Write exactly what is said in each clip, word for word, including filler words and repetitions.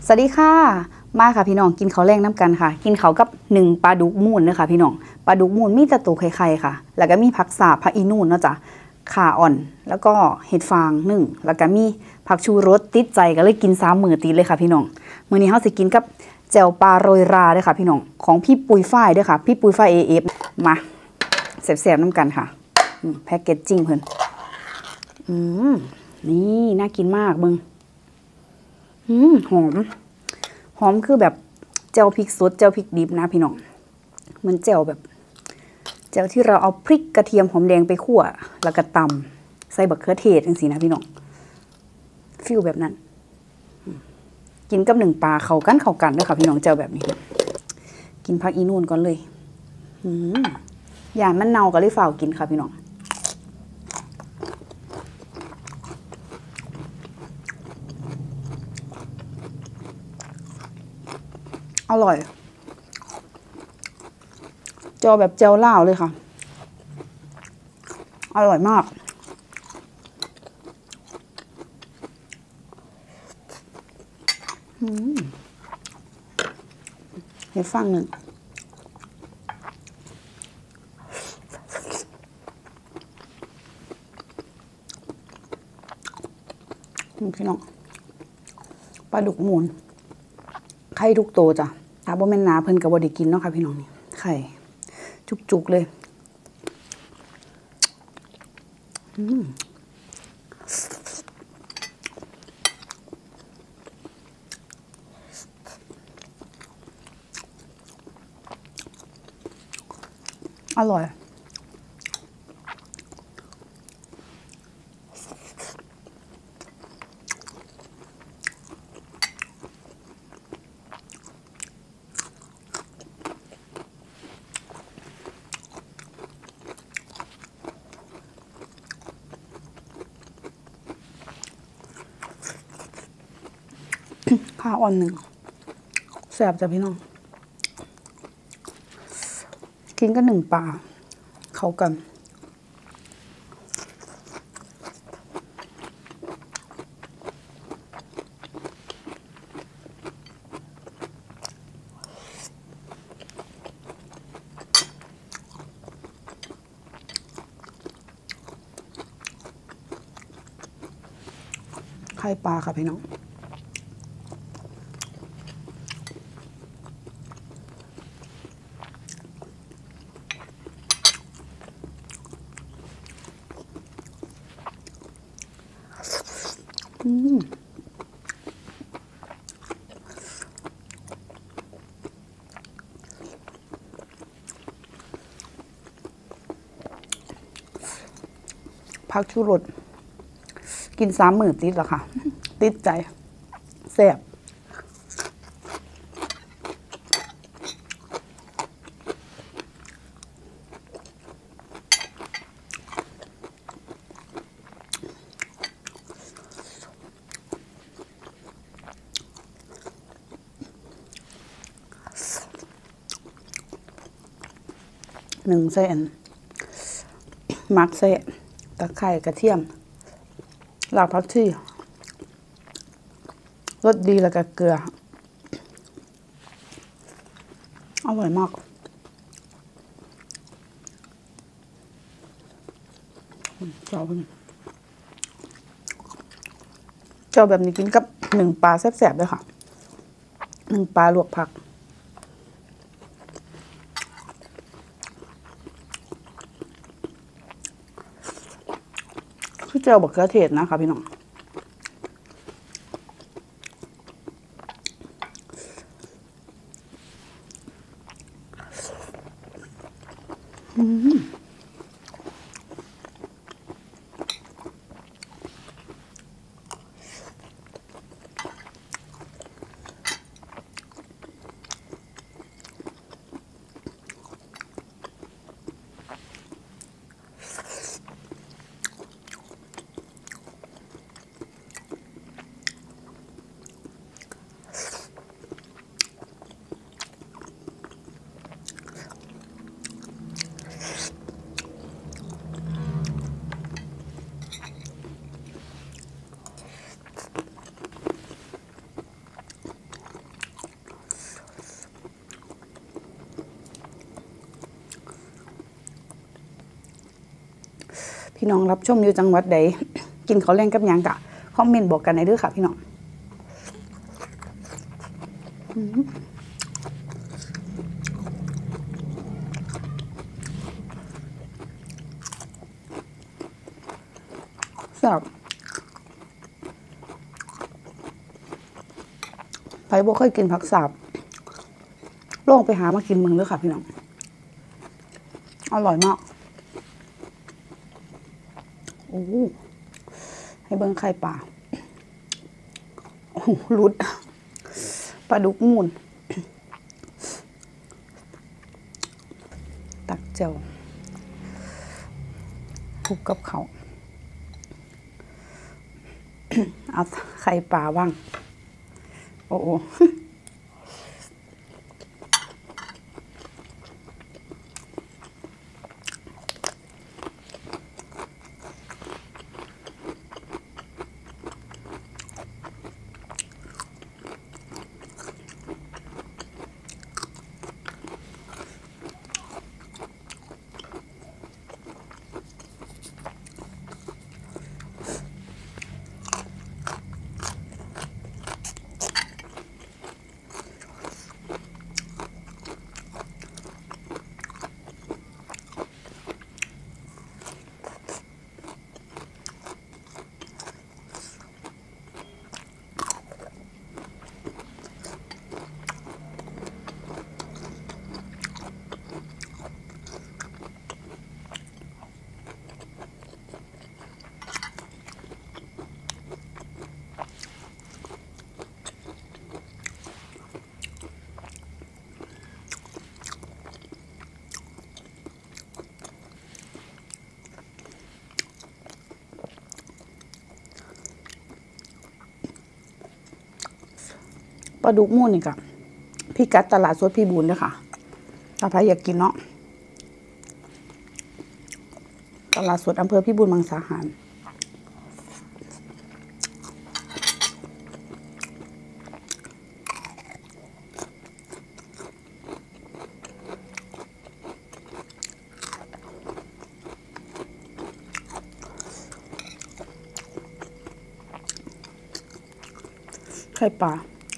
สวัสดีค่ะมาค่ะพี่น้องกินข้าวแรงน้ำกันค่ะกินข้าวกับหนึ่งปลาดุกมูนเนอะค่ะพี่น้องปลาดุกมูนมีแต่ตัวไข่ๆค่ะแล้วก็มีผักสาบผักอีนูนเนาะจ้ะข่าอ่อนแล้วก็เห็ดฟางหนึ่งแล้วก็มีผักชูรสติดใจก็เลยกินสามมื้อติดเลยค่ะพี่น้องมื้อนี้เฮาสิกินกับแจ่วปลาโรยราด้วยค่ะพี่น้องของพี่ปุยฝ้ายด้วยค่ะพี่ปุยฝ้าย เอ เอฟ มาแซ่บๆน้ำกันค่ะแพ็คเกจจิ้งเพิ่นอืมนี่น่ากินมากมึงอืมหอมหอมคือแบบแจ่วพริกสดแจ่วพริกดิบนะพี่น้องเหมือนแจ่วแบบแจ่วที่เราเอาพริกกระเทียมหอมแดงไปคั่วแล้วก็ตำใส่บักเขือเทศจังซี่นะพี่น้องฟิลแบบนั้นกินกับหนึ่งปลาเข้ากันเข้ากันด้วยค่ะพี่น้องแจ่วแบบนี้กินผักอีนูนก่อนเลยอืมอย่างมันเน่าก็เลยฝ่าวกินค่ะพี่น้องอร่อยเจียวแบบเจียวล่าวเลยค่ะอร่อยมากเห็ดฟางหนึ่งพี่น้องปลาดุกมูนไข่ทุกโตจ้ะถ้าบ่แม่นหนาเพิ่นก็บ่ได้กินเนาะค่ะพี่น้องนี่ไข่จุกๆเลยอืมอร่อยข้าวอ่อนหนึ่งแซ่บจ้ะพี่น้องกินก็หนึ่งปลาเข้ากันไข่ปลาค่ะพี่น้องอืมผักชูรสกินสามมื้อติดแล้วค่ะติดใจแซ่บหนึ่งเส้นมักเส้นตะไคร้กระเทียมรากผักชีรสดีแล้วก็เกลืออร่อยมากเจ้าเจ้าแบบนี้กินกับหนึ่งปลาแซ่บๆเลยค่ะหนึ่งปลาลวกผักคือเจ้าบักเขือเทศนะคะพี่น้องอืมพี่น้องรับชมอยู่จังหวัดใดกินข้าวแรงกับหยังกะคอมเมนต์บอกกันในเด้อค่ะพี่น้องแซ่บใครบ่เคยกินผักสาบลองไปหามากินมึงเด้อค่ะพี่น้องอร่อยมากโอ้ให้เบิ่งไข่ปลาโอ้รุดปลาดุกมูนตักเจียวคลุกกับเขาเอาไข่ปลาว่างโอ้โหปลาดุกมูนนี่ค่ะพี่กัดตลาดสดพี่บูนด้วยค่ะถ้าใครอยากกินเนาะตลาดสดอำเภอพี่บูนมังสาหารไข่ปลา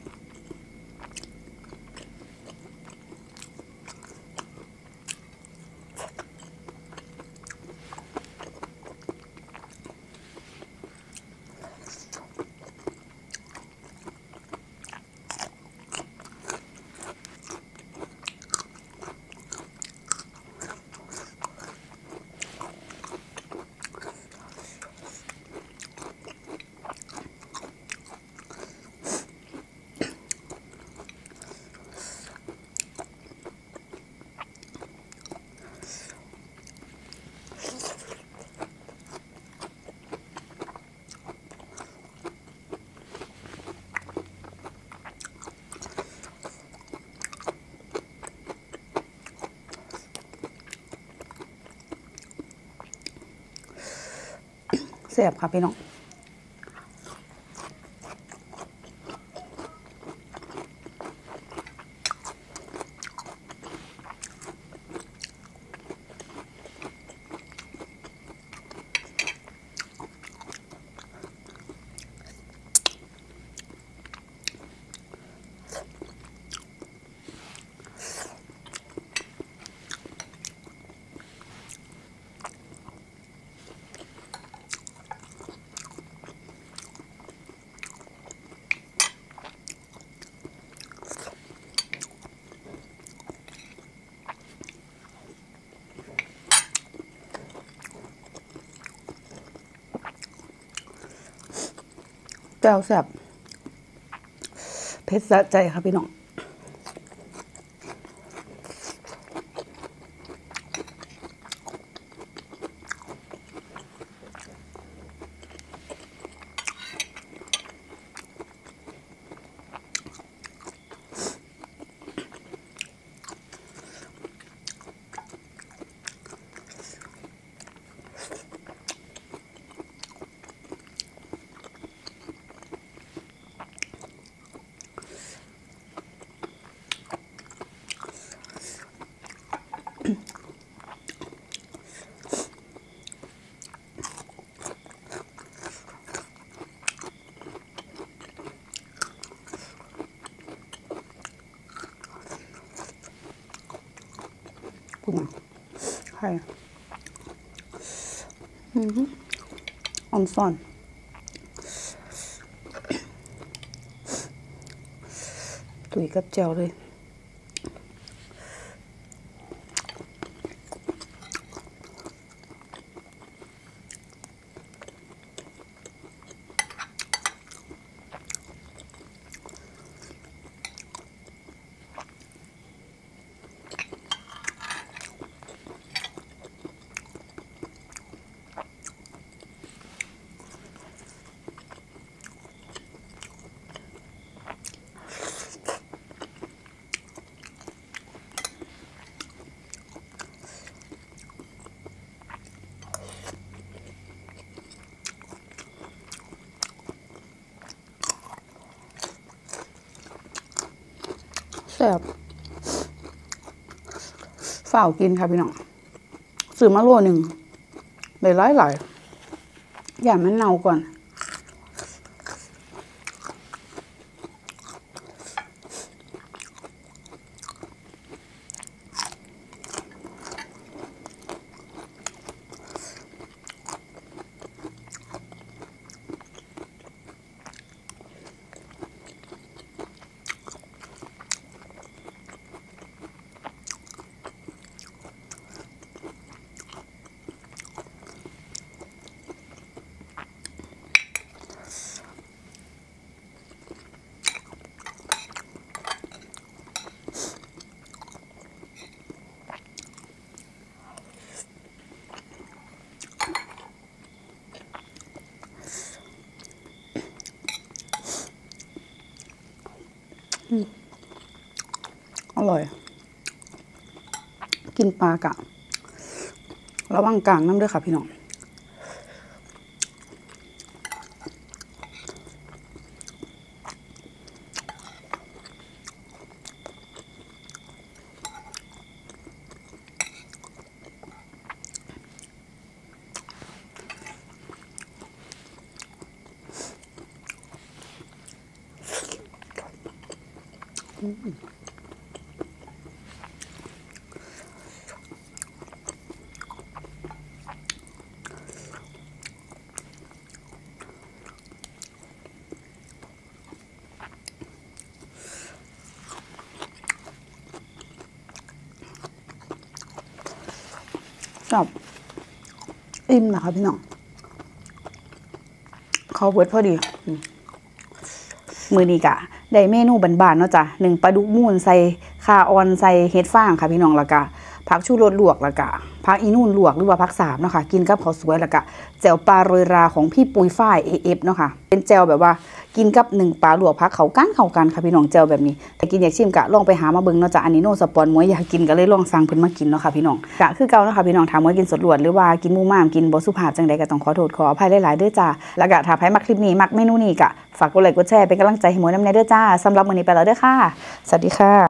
แซ่บค่ะพี่น้องแจ่วแซ่บเผ็ดสะใจค่ะพี่น้องกุ้งไข่อืมออนซ่อนตุ๋ยกับแจ่วเลยแซ่บฝ่าวกินค่ะพี่น้องซื้อมาโลหนึ่งได้หลายหลายอย่ามันเน่าก่อนอร่อยกินปลากะระวังกลางน้ำด้วยค่ะพี่น้องชอบอิ่มนะคะพี่น้องเขาเวิร์ดพอดีมือดีกะได้เมนูบานๆเนาะจ้ะหนึ่งปลาดุกมูนใส่ข่าออนใส่เห็ดฟางค่ะพี่น้องแล้วก็ผักชูรสลวกแล้วก็ผักอีนู่นลวกหรือว่าผักสามเนาะค่ะกินกับข้าวสวยแล้วก็แจ่วปลาโรยราของพี่ปุยฝ้ายเอฟเนาะค่ะเป็นแจ่วแบบว่ากินกับหนึ่งปลาลวกผักเขากันเขากันค่ะพี่น้องแจ่วแบบนี้แต่กินอยากชิมกะลองไปหามาเบิ่งเนาะจ้ะอันนี้โน่สปอนมวยอยากกินก็เลยลองสั่งเพิ่นมากินเนาะค่ะพี่น้องกะคือเก่าเนาะค่ะพี่น้องถามว่ากินสดลวดหรือว่ากินหมู่ม่ามกินบ่สุภาพจังใดก็ต้องขอโทษขออภัยหลายๆด้วยจ้าแล้วก็ถ้าใครมักคลิปนี้มักเมนูนี้กะฝากกดไลค์กดแชร์เป็นกำลังใจให้หมวยน้ำในเด้อจ้าสำหรับมื้อนี้ไปแล้วเด้อค่ะสวัสดีค่ะ